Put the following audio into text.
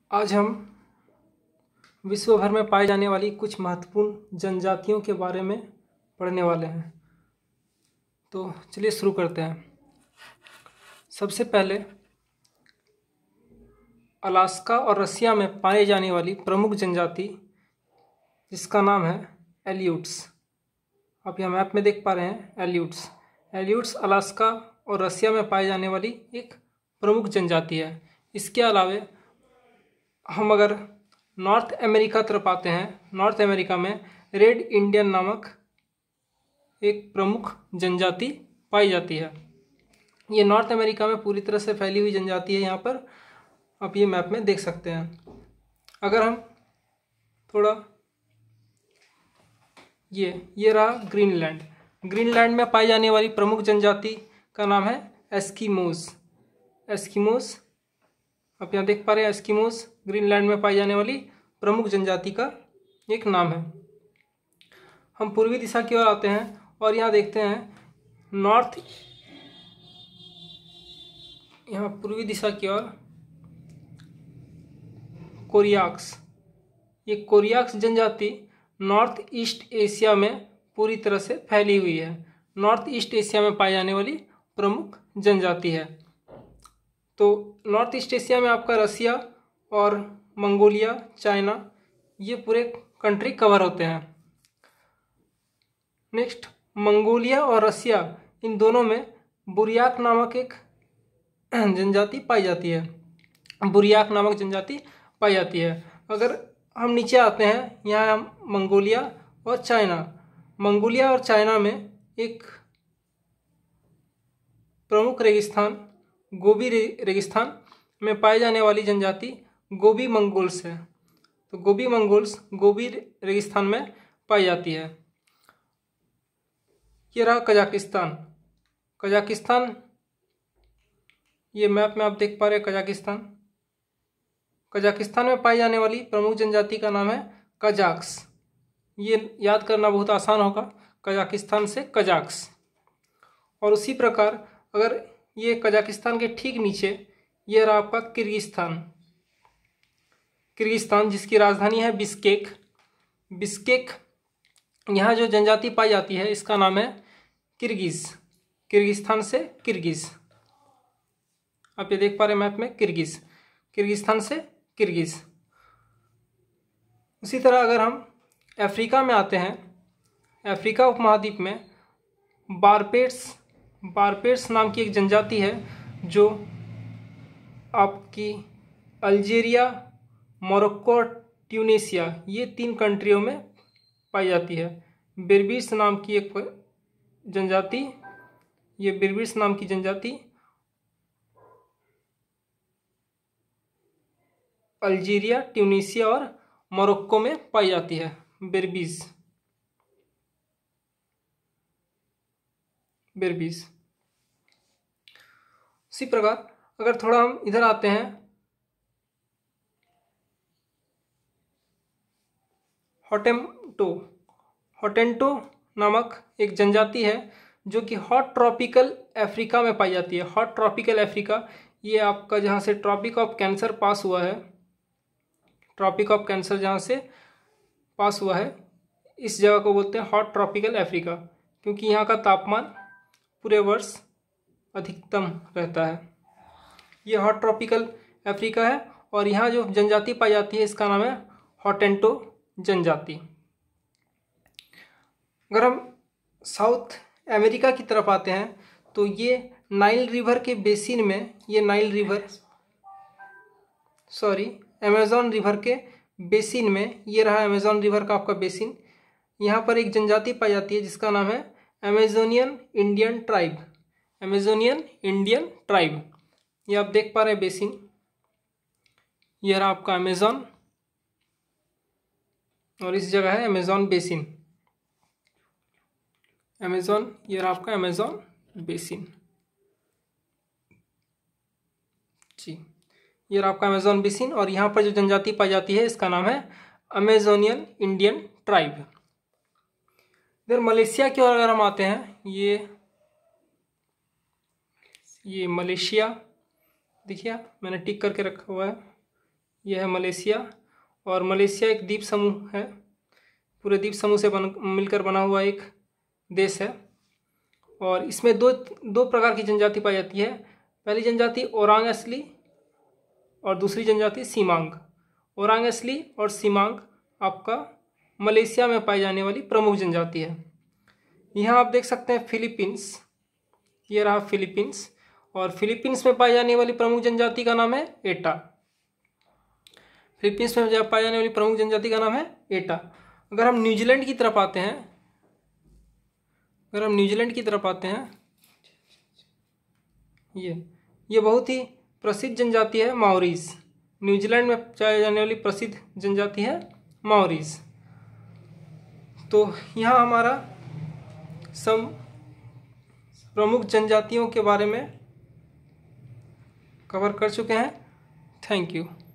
आज हम विश्व भर में पाई जाने वाली कुछ महत्वपूर्ण जनजातियों के बारे में पढ़ने वाले हैं। तो चलिए शुरू करते हैं। सबसे पहले अलास्का और रसिया में पाई जाने वाली प्रमुख जनजाति जिसका नाम है एल्यूट्स। आप यहाँ मैप में देख पा रहे हैं एल्यूट्स अलास्का और रसिया में पाई जाने वाली एक प्रमुख जनजाति है। इसके अलावे हम अगर नॉर्थ अमेरिका तरफ आते हैं, नॉर्थ अमेरिका में रेड इंडियन नामक एक प्रमुख जनजाति पाई जाती है। ये नॉर्थ अमेरिका में पूरी तरह से फैली हुई जनजाति है। यहाँ पर आप ये मैप में देख सकते हैं। अगर हम थोड़ा ये रहा ग्रीनलैंड में पाई जाने वाली प्रमुख जनजाति का नाम है एस्किमोस। आप यहाँ देख पा रहे हैं एस्किमोस ग्रीनलैंड में पाई जाने वाली प्रमुख जनजाति का एक नाम है। हम पूर्वी दिशा की ओर आते हैं और यहाँ देखते हैं पूर्वी दिशा की ओर कोरियाक्स जनजाति नॉर्थ ईस्ट एशिया में पूरी तरह से फैली हुई है। नॉर्थ ईस्ट एशिया में पाई जाने वाली प्रमुख जनजाति है। तो नॉर्थ ईस्ट एशिया में आपका रसिया और मंगोलिया, चाइना, ये पूरे कंट्री कवर होते हैं। नेक्स्ट, मंगोलिया और रसिया, इन दोनों में बुरियाक नामक एक जनजाति पाई जाती है। अगर हम नीचे आते हैं, यहाँ हम मंगोलिया और चाइना में एक प्रमुख रेगिस्तान गोबी रेगिस्तान में पाई जाने वाली जनजाति गोबी मंगोल्स है। तो गोबी मंगोल्स गोबी रेगिस्तान में पाई जाती है। ये रहा कजाकिस्तान, ये मैप में आप देख पा रहे हैं कजाकिस्तान में पाई जाने वाली प्रमुख जनजाति का नाम है कजाक्स। ये याद करना बहुत आसान होगा, कजाकिस्तान से कजाक्स। और उसी प्रकार अगर ये कजाकिस्तान के ठीक नीचे ये रहा आपका किर्गिस्तान जिसकी राजधानी है बिश्केक। यहाँ जो जनजाति पाई जाती है इसका नाम है किर्गिस्तान से किर्गिज। आप ये देख पा रहे हैं मैप में किर्गिस्तान से किर्गिज। उसी तरह अगर हम अफ्रीका में आते हैं, अफ्रीका उपमहाद्वीप में बारपेट्स नाम की एक जनजाति है जो आपकी अल्जीरिया, मोरक्को, ट्यूनीसिया, ये 3 कंट्रियों में पाई जाती है। बेरबीस नाम की एक जनजाति, अल्जीरिया, ट्यूनीसिया और मोरक्को में पाई जाती है। बेरबीस। उसी प्रकार अगर थोड़ा हम इधर आते हैं, हॉटेंटो नामक एक जनजाति है जो कि हॉट ट्रॉपिकल अफ्रीका में पाई जाती है। हॉट ट्रॉपिकल अफ्रीका, ये आपका जहाँ से ट्रॉपिक ऑफ कैंसर पास हुआ है, इस जगह को बोलते हैं हॉट ट्रॉपिकल अफ्रीका, क्योंकि यहाँ का तापमान पूरे वर्ष अधिकतम रहता है। ये हॉट ट्रॉपिकल अफ्रीका है और यहाँ जो जनजाति पाई जाती है इसका नाम है हॉटेंटो जनजाति। अगर हम साउथ अमेरिका की तरफ आते हैं तो ये नाइल रिवर के बेसिन में, अमेज़न रिवर के बेसिन में, ये रहा अमेज़न रिवर का आपका बेसिन। यहाँ पर एक जनजाति पाई जाती है जिसका नाम है अमेजोनियन इंडियन ट्राइब। ये आप देख पा रहे हैं बेसिन, ये रहा आपका अमेज़न और इस जगह है अमेज़न बेसिन। ये रहा आपका अमेज़न बेसिन जी, ये रहा आपका अमेज़न बेसिन। और यहाँ पर जो जनजाति पाई जाती है इसका नाम है अमेजोनियन इंडियन ट्राइब। इधर मलेशिया की ओर अगर हम आते हैं, ये मलेशिया, देखिए मैंने टिक करके रखा हुआ है, यह है मलेशिया, और मलेशिया एक द्वीप समूह है, पूरे द्वीप समूह से मिलकर बना हुआ एक देश है। और इसमें दो प्रकार की जनजाति पाई जाती है। पहली जनजाति ओरांग असली और दूसरी जनजाति सीमांग। ओरांग असली और सीमांग आपका मलेशिया में पाई जाने वाली प्रमुख जनजाति है। यहाँ आप देख सकते हैं फिलीपींस, ये रहा फिलीपींस, और फिलीपींस में पाई जाने वाली प्रमुख जनजाति का नाम है एटा। फिलीपींस में पाई जाने वाली प्रमुख जनजाति का नाम है एटा। अगर हम न्यूजीलैंड की तरफ आते हैं, ये बहुत ही प्रसिद्ध जनजाति है माओरीज। न्यूजीलैंड में पाई जाने वाली प्रसिद्ध जनजाति है माओरीज। तो यहाँ हमारा सब प्रमुख जनजातियों के बारे में कवर कर चुके हैं। Thank you.